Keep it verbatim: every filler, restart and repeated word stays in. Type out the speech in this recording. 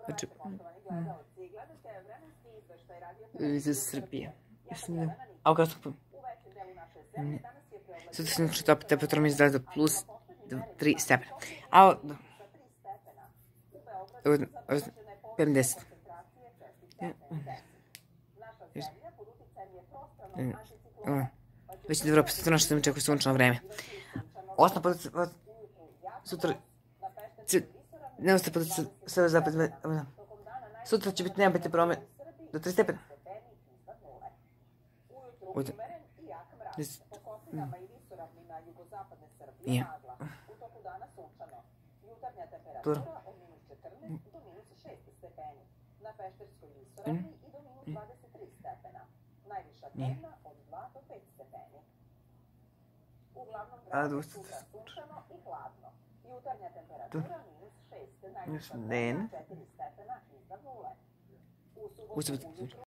Znači, iz Srbije. A kada su... Sada se znači top temperatura mi izgleda plus tri stepena. A ovo... pedeset. Već je dobro, posjetno što mi čekuje sunčno vreme. Osno pod... Sutra... Ne ostaje pod sve zapad... Sutra će biti nebete prome do tri stepena. Ovdje. Nije. Dobro. Nije. A, dosta. Tu. Još den. Uzeti.